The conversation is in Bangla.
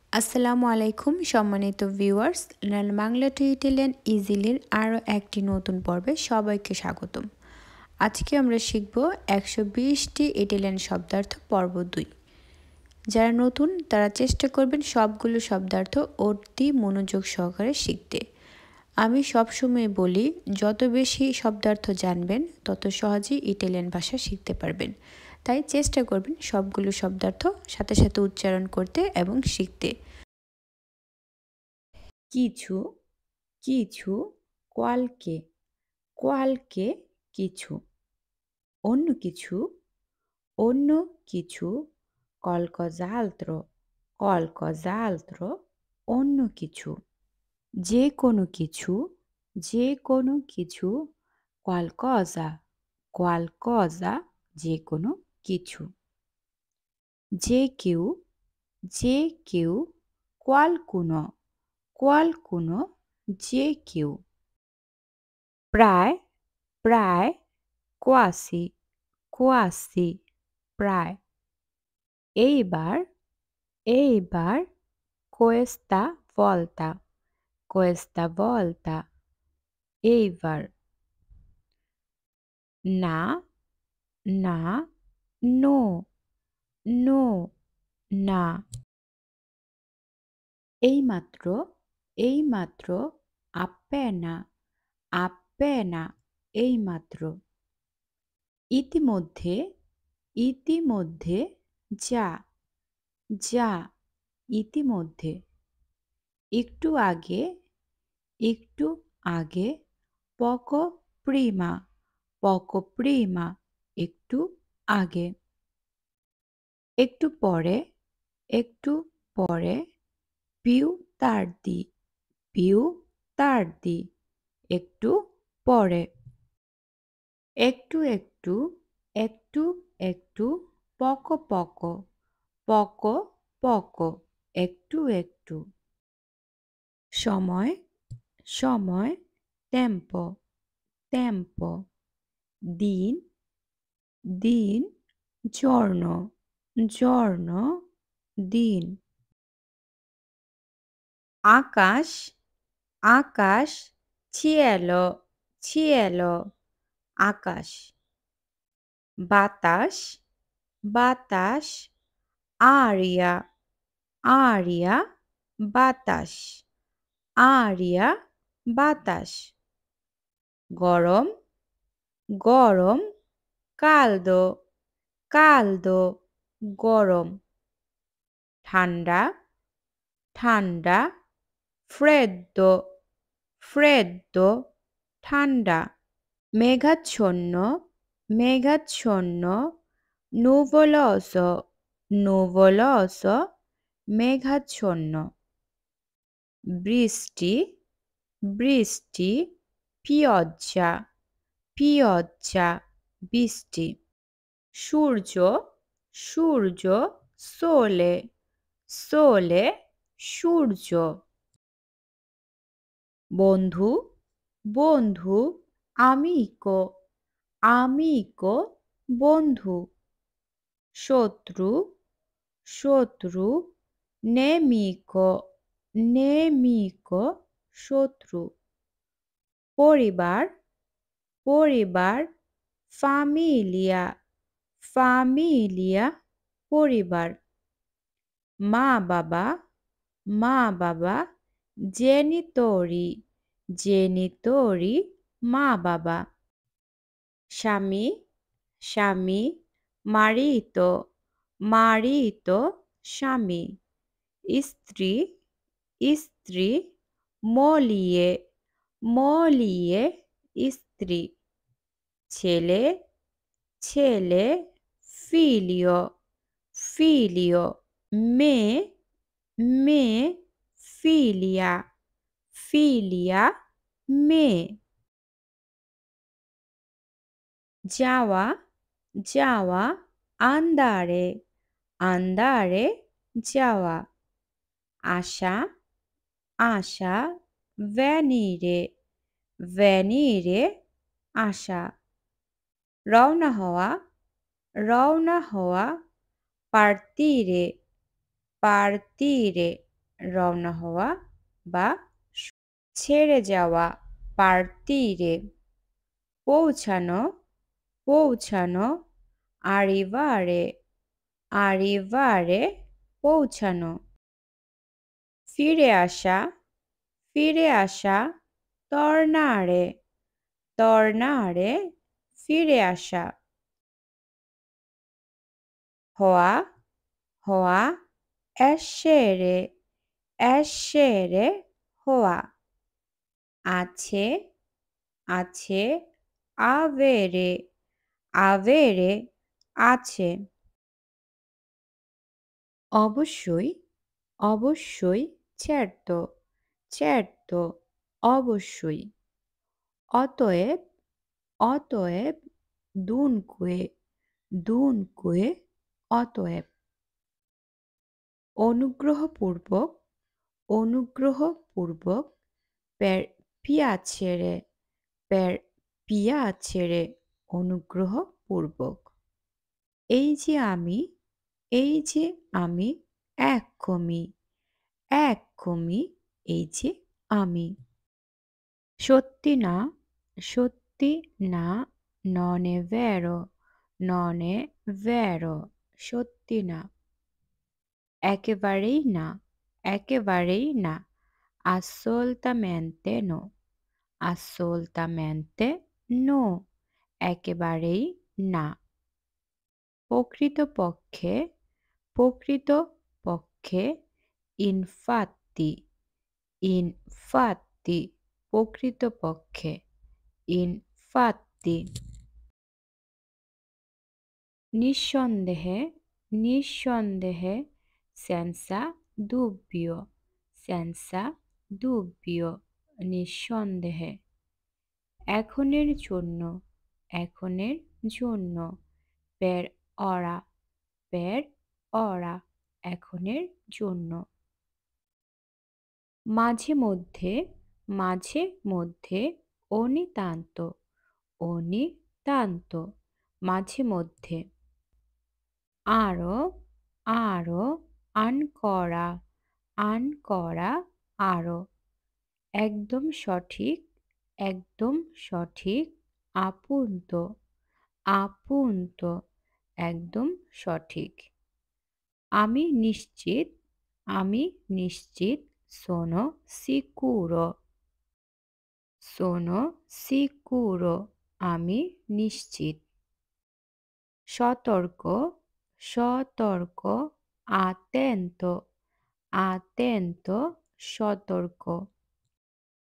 আসসালামু আলাইকুম সম্মানিত viewers, learn Bangla to Italian ইজিলির আরও একটি নতুন পর্বে সবাইকে স্বাগতম। আজকে আমরা শিখব 120টি ইটালিয়ান শব্দার্থ পর্ব 2। যারা নতুন তারা চেষ্টা করবেন সবগুলো শব্দার্থ অতি মনোযোগ সহকারে শিখতে। আমি সবসময় বলি, যত বেশি শব্দার্থ জানবেন তত সহজেই ইটালিয়ান ভাষা শিখতে পারবেন। তাই চেষ্টা করবেন সবগুলো শব্দার্থ সাথে সাথে উচ্চারণ করতে এবং শিখতে। কিছু, কিছু, qualche, qualche কিছু, অন্য কিছু, অন্য কিছু, qualcos'altro, qualcos'altro, অন্য কিছু, যে কোনো কিছু, যে কোনো কিছু, qualcosa, qualcosa, যে কোনো কিছু, যে কেউ, যে কেউ, qualcuno, qualcuno, যে কেউ, প্রায়, প্রায়, quasi, quasi, প্রায়, এইবার, এইবার, questa volta, questa volta, এইবার, না, না, no, no, না, এইমাত্র, এইমাত্র, appena, appena, এইমাত্র, ইতিমধ্যে, ইতিমধ্যে, যা, যা, ইতিমধ্যে, একটু আগে, একটু আগে, poco prima, poco prima, একটু আগে, একটু পরে, একটু পরে, più tardi, più tardi, একটু পরে, একটু একটু, একটু একটু, poco poco, poco poco, একটু একটু, সময়, সময়, tempo, tempo, দিন, দিন, giorno, giorno, দিন, আকাশ, আকাশ, cielo, cielo, আকাশ, বাতাস, বাতাস, aria, aria, বাতাস, aria, বাতাস, গরম, গরম, caldo, caldo, গরম, ঠান্ডা, ঠান্ডা, freddo, freddo, ঠান্ডা, মেঘাচ্ছন্ন, মেঘাচ্ছন্ন, nuvoloso, nuvoloso, মেঘাচ্ছন্ন, বৃষ্টি, বৃষ্টি, pioggia, pioggia, বৃষ্টি, সূর্য, সূর্য, sole, sole, সূর্য, বন্ধু, বন্ধু, amico, amico, বন্ধু, শত্রু, শত্রু, nemico, nemico, শত্রু, পরিবার, পরিবার, famiglia, famiglia, পরিবার, মা বাবা, মা বাবা, genitori, genitori, মা বাবা, স্বামী, স্বামী, marito, marito, স্বামী, স্ত্রী, স্ত্রী, moglie, moglie, স্ত্রী, ছেলে, ছেলে, figlio, figlio, মেয়ে, মেয়ে, figlia, figlia, মেয়ে, যাওয়া, যাওয়া, andare, andare, যাওয়া, আসা, আসা, venire, venire, আসা, রওনা হওয়া, রওনা হওয়া, partire, partire, রওনা হওয়া বা ছেড়ে যাওয়া, partire, পৌঁছানো, পৌঁছানো, arrivare, arrivare, পৌঁছানো, ফিরে আসা, ফিরে আসা, tornare, tornare, ফিরে আসা, হওয়া, হওয়া, essere, essere, হওয়া, আছে, আছে, avere, avere, আছে, অবশ্যই, অবশ্যই, certo, certo, অবশ্যই, অতএব, অতএব, dunque, dunque, অতএব, অনুগ্রহপূর্বক, অনুগ্রহপূর্বক, per piacere, per piacere, অনুগ্রহপূর্বক, এই যে আমি, এই যে আমি, eccomi, eccomi, এই যে আমি, সত্যি না, সত্যি না, non è vero, non è vero, সত্যি না, একেবারেই না, একেবারেই না, assolutamente no, assolutamente no, একেবারেই না, প্রকৃতপক্ষে, প্রকৃতপক্ষে, infatti, infatti, প্রকৃতপক্ষে, infatti, নিঃসন্দেহে, নিঃসন্দেহে, senza dubbio, senza dubbio, নিঃসন্দেহে, এখনের জন্য, এখনের জন্য, per ora, per ora, এখনের জন্য, মাঝে মধ্যে, মাঝে মধ্যে, ogni tanto, ogni tanto, মাঝে মধ্যে, আরও, আরও, ancora, ancora, আরও, একদম সঠিক, একদম সঠিক, appunto, appunto, একদম সঠিক, আমি নিশ্চিত, আমি নিশ্চিত, sono sicuro, sono sicuro, আমি নিশ্চিত, সতর্ক, সতর্ক, attento, attento, সতর্ক,